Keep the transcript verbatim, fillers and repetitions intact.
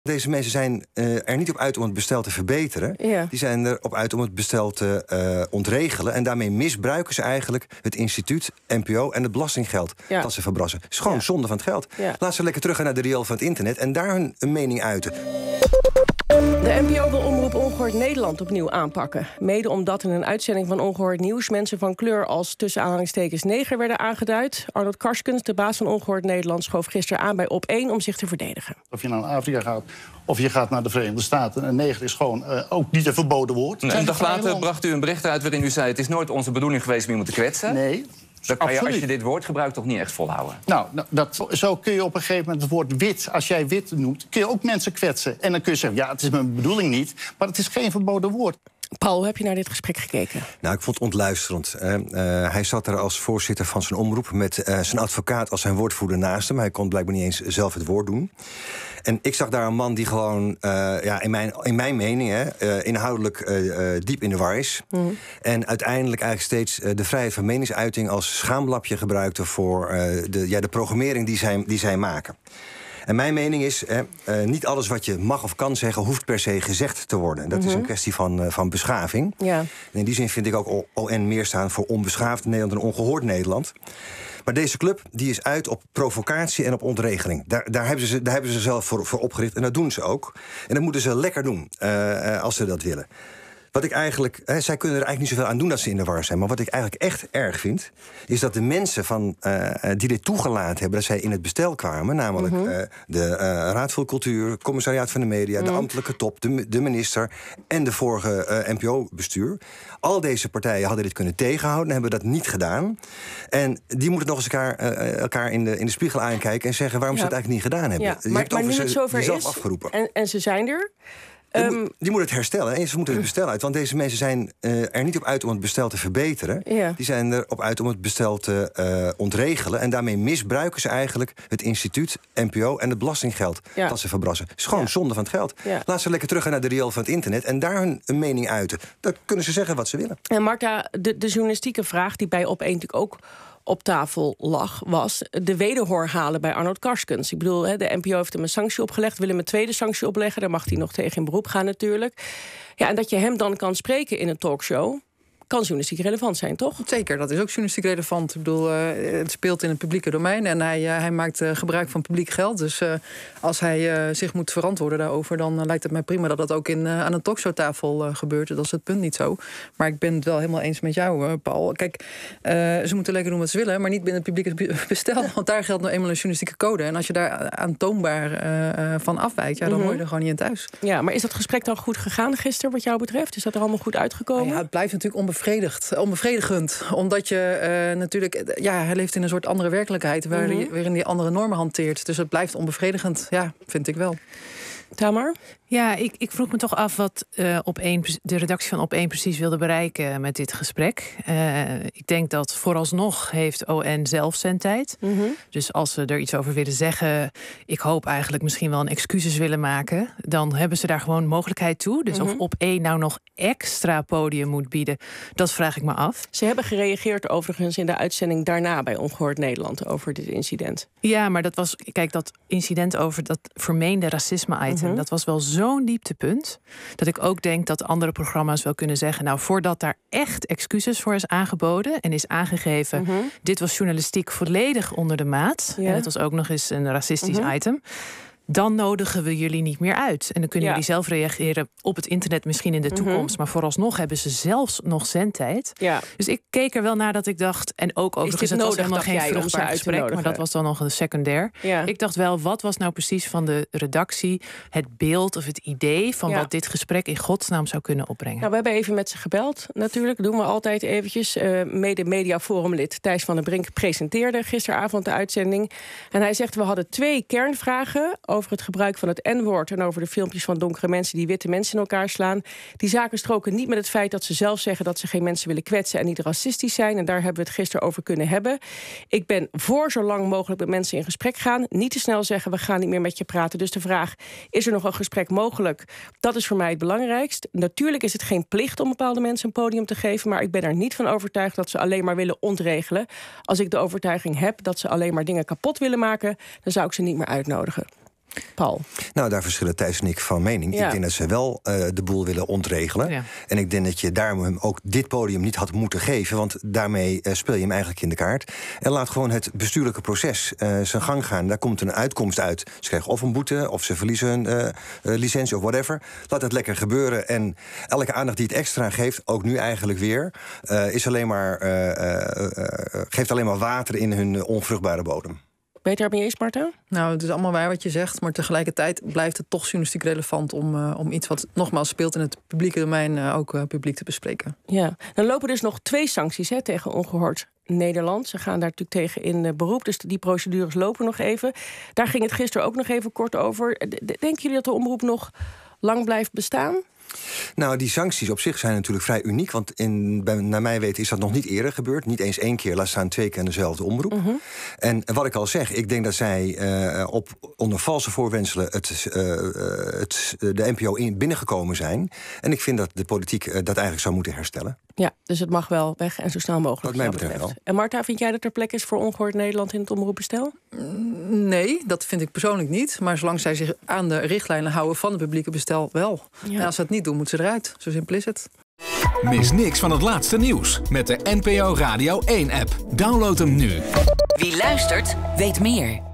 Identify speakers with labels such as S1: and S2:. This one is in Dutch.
S1: Deze mensen zijn uh, er niet op uit om het bestel te verbeteren.
S2: Ja.
S1: Die zijn erop uit om het bestel te uh, ontregelen. En daarmee misbruiken ze eigenlijk het instituut, N P O en het belastinggeld ja. dat ze verbrassen. Het is gewoon ja. zonde van het geld. Ja. Laat ze lekker terug gaan naar de riool van het internet en daar hun een mening uiten.
S2: De N P O wil Omroep Ongehoord Nederland opnieuw aanpakken. Mede omdat in een uitzending van Ongehoord Nieuws mensen van kleur als tussen aanhalingstekens neger werden aangeduid. Arnold Karskens, de baas van Ongehoord Nederland, schoof gisteren aan bij Op één om zich te verdedigen.
S3: Of je naar Afrika gaat of je gaat naar de Verenigde Staten. Een neger is gewoon uh, ook niet een verboden woord.
S4: Nee. Een dag later bracht u een bericht uit waarin u zei: het is nooit onze bedoeling geweest om iemand te kwetsen.
S3: Nee.
S4: Dan kan je, als je dit woord gebruikt, toch niet echt volhouden?
S3: Nou, dat, zo kun je op een gegeven moment het woord wit, als jij wit noemt, kun je ook mensen kwetsen. En dan kun je zeggen, ja, het is mijn bedoeling niet, maar het is geen verboden woord.
S2: Paul, hoe heb je naar dit gesprek gekeken?
S1: Nou, ik vond het ontluisterend. Uh, uh, hij zat er als voorzitter van zijn omroep met uh, zijn advocaat als zijn woordvoerder naast hem. Hij kon blijkbaar niet eens zelf het woord doen. En ik zag daar een man die gewoon, uh, ja, in, mijn, in mijn mening, hè, uh, inhoudelijk uh, uh, diep in de war is. Mm. En uiteindelijk eigenlijk steeds uh, de vrijheid van meningsuiting als schaamlapje gebruikte voor uh, de, ja, de programmering die zij, die zij maken. En mijn mening is, eh, uh, niet alles wat je mag of kan zeggen hoeft per se gezegd te worden. Dat mm-hmm. is een kwestie van, uh, van beschaving. Ja. En in die zin vind ik ook O N meer staan voor onbeschaafd Nederland en ongehoord Nederland. Maar deze club die is uit op provocatie en op ontregeling. Daar, daar, hebben, ze, daar hebben ze zelf voor, voor opgericht en dat doen ze ook. En dat moeten ze lekker doen, uh, als ze dat willen. Wat ik eigenlijk, hè, zij kunnen er eigenlijk niet zoveel aan doen dat ze in de war zijn. Maar wat ik eigenlijk echt erg vind, is dat de mensen van, uh, die dit toegelaten hebben, dat zij in het bestel kwamen, namelijk mm-hmm. uh, de uh, Raad voor Cultuur, het Commissariaat van de Media, mm. de ambtelijke top, de, de minister en de vorige uh, N P O-bestuur. Al deze partijen hadden dit kunnen tegenhouden en hebben dat niet gedaan. En die moeten nog eens elkaar, uh, elkaar in, de, in de spiegel aankijken en zeggen waarom ja. ze het eigenlijk niet gedaan hebben.
S2: Ja,
S1: je
S2: maar
S1: hebt
S2: maar
S1: over
S2: nu het zover
S1: jezelf
S2: is
S1: afgeroepen.
S2: En, en ze zijn er.
S1: Die, um, moet, die moet het herstellen. En ze moeten het bestel uit. Want deze mensen zijn uh, er niet op uit om het bestel te verbeteren. Ja. Die zijn erop uit om het bestel te uh, ontregelen. En daarmee misbruiken ze eigenlijk het instituut, N P O en het belastinggeld ja. dat ze verbrassen. Het is gewoon ja. zonde van het geld. Ja. Laat ze lekker terug gaan naar de riool van het internet en daar hun een mening uiten. Dan kunnen ze zeggen wat ze willen.
S2: En Marta, de, de journalistieke vraag die bij Op één natuurlijk ook op tafel lag, was de wederhoor halen bij Arnold Karskens. Ik bedoel, de N P O heeft hem een sanctie opgelegd, wil hem een tweede sanctie opleggen, daar mag hij nog tegen in beroep gaan natuurlijk. Ja, en dat je hem dan kan spreken in een talkshow, kan journalistiek relevant zijn, toch?
S5: Zeker, dat is ook journalistiek relevant. Ik bedoel, uh, het speelt in het publieke domein en hij, uh, hij maakt uh, gebruik van publiek geld. Dus uh, als hij uh, zich moet verantwoorden daarover, dan uh, lijkt het mij prima dat dat ook in, uh, aan een talkshowtafel uh, gebeurt. Dat is het punt niet zo. Maar ik ben het wel helemaal eens met jou, uh, Paul. Kijk, uh, ze moeten lekker doen wat ze willen, maar niet binnen het publieke bestel. Want daar geldt nou eenmaal een journalistieke code. En als je daar aantoonbaar uh, van afwijkt, ja, dan mm-hmm. hoor je er gewoon niet in thuis.
S2: Ja, maar is dat gesprek dan goed gegaan gisteren, wat jou betreft? Is dat er allemaal goed uitgekomen?
S5: Nou ja, het blijft natuurlijk onbevredigend. Onbevredigend. Omdat je uh, natuurlijk... Ja, hij leeft in een soort andere werkelijkheid waar mm-hmm. die, waarin hij andere normen hanteert. Dus het blijft onbevredigend. Ja, vind ik wel.
S2: Tamar?
S6: Ja, ik, ik vroeg me toch af wat uh, op één, de redactie van Op één precies wilde bereiken met dit gesprek. Uh, ik denk dat vooralsnog heeft O N zelf zendtijd. Mm-hmm. Dus als ze er iets over willen zeggen, ik hoop eigenlijk misschien wel een excuses willen maken, dan hebben ze daar gewoon mogelijkheid toe. Dus mm-hmm. of Op één nou nog extra podium moet bieden, dat vraag ik me af.
S2: Ze hebben gereageerd overigens in de uitzending daarna bij Ongehoord Nederland over dit incident.
S6: Ja, maar dat was, kijk, dat incident over dat vermeende racisme-item, mm-hmm. dat was wel zo zo'n dieptepunt, dat ik ook denk dat andere programma's wel kunnen zeggen, nou, voordat daar echt excuses voor is aangeboden en is aangegeven, mm-hmm. dit was journalistiek volledig onder de maat, ja. en het was ook nog eens een racistisch mm-hmm. item, dan nodigen we jullie niet meer uit. En dan kunnen ja. jullie zelf reageren op het internet misschien in de toekomst. Mm-hmm. Maar vooralsnog hebben ze zelfs nog zendtijd. Ja. Dus ik keek er wel naar dat ik dacht, en ook overigens, het was helemaal geen vruchtbaar gesprek, maar dat was dan nog een secundair. Ja. Ik dacht wel, wat was nou precies van de redactie het beeld of het idee van ja. wat dit gesprek in godsnaam zou kunnen opbrengen?
S2: Nou, we hebben even met ze gebeld, natuurlijk. Dat doen we altijd eventjes. Uh, mede mediaforumlid Thijs van der Brink presenteerde gisteravond de uitzending. En hij zegt, we hadden twee kernvragen over het gebruik van het N-woord en over de filmpjes van donkere mensen die witte mensen in elkaar slaan. Die zaken stroken niet met het feit dat ze zelf zeggen dat ze geen mensen willen kwetsen en niet racistisch zijn. En daar hebben we het gisteren over kunnen hebben. Ik ben voor zo lang mogelijk met mensen in gesprek gaan. Niet te snel zeggen, we gaan niet meer met je praten. Dus de vraag, is er nog een gesprek mogelijk? Dat is voor mij het belangrijkst. Natuurlijk is het geen plicht om bepaalde mensen een podium te geven, maar ik ben er niet van overtuigd dat ze alleen maar willen ontregelen. Als ik de overtuiging heb dat ze alleen maar dingen kapot willen maken, dan zou ik ze niet meer uitnodigen. Paul?
S1: Nou, daar verschillen Thijs en ik van mening.
S2: Ja.
S1: Ik denk dat ze wel uh, de boel willen ontregelen.
S6: Ja.
S1: En ik denk dat je daarom hem ook dit podium niet had moeten geven. Want daarmee uh, speel je hem eigenlijk in de kaart. En laat gewoon het bestuurlijke proces uh, zijn gang gaan. Daar komt een uitkomst uit. Ze krijgen of een boete, of ze verliezen hun uh, uh, licentie of whatever. Laat het lekker gebeuren. En elke aandacht die het extra geeft, ook nu eigenlijk weer, Uh, is alleen maar, uh, uh, uh, geeft alleen maar water in hun uh, onvruchtbare bodem.
S2: Ben je het daarmee eens, Marta?
S5: Nou, het is allemaal waar wat je zegt, maar tegelijkertijd blijft het toch journalistiek relevant om, uh, om iets wat nogmaals speelt in het publieke domein uh, ook uh, publiek te bespreken.
S2: Ja, dan lopen dus nog twee sancties hè, tegen Ongehoord Nederland. Ze gaan daar natuurlijk tegen in uh, beroep, dus die procedures lopen nog even. Daar ging het gisteren ook nog even kort over. Denken jullie dat de omroep nog lang blijft bestaan?
S1: Nou, die sancties op zich zijn natuurlijk vrij uniek. Want in, bij, naar mijn weten is dat nog niet eerder gebeurd. Niet eens één keer, laat staan twee keer in dezelfde omroep. Uh-huh. En wat ik al zeg, ik denk dat zij uh, op, onder valse voorwendselen het, uh, het, de N P O in binnengekomen zijn. En ik vind dat de politiek uh, dat eigenlijk zou moeten herstellen.
S2: Ja, dus het mag wel weg en zo snel mogelijk.
S1: Wat mij betreft wel.
S2: En Marta, vind jij dat er plek is voor Ongehoord Nederland in het omroepbestel?
S5: Nee, dat vind ik persoonlijk niet. Maar zolang zij zich aan de richtlijnen houden van het publieke bestel wel. Ja. En als ze het niet doen, moeten ze eruit. Zo simpel is het.
S7: Mis niks van het laatste nieuws met de N P O Radio één app. Download hem nu.
S8: Wie luistert, weet meer.